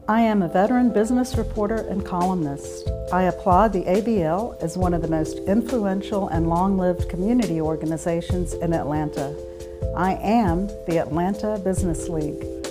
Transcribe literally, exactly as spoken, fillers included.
I am a veteran business reporter and columnist. I applaud the A B L as one of the most influential and long-lived community organizations in Atlanta. I am the Atlanta Business League.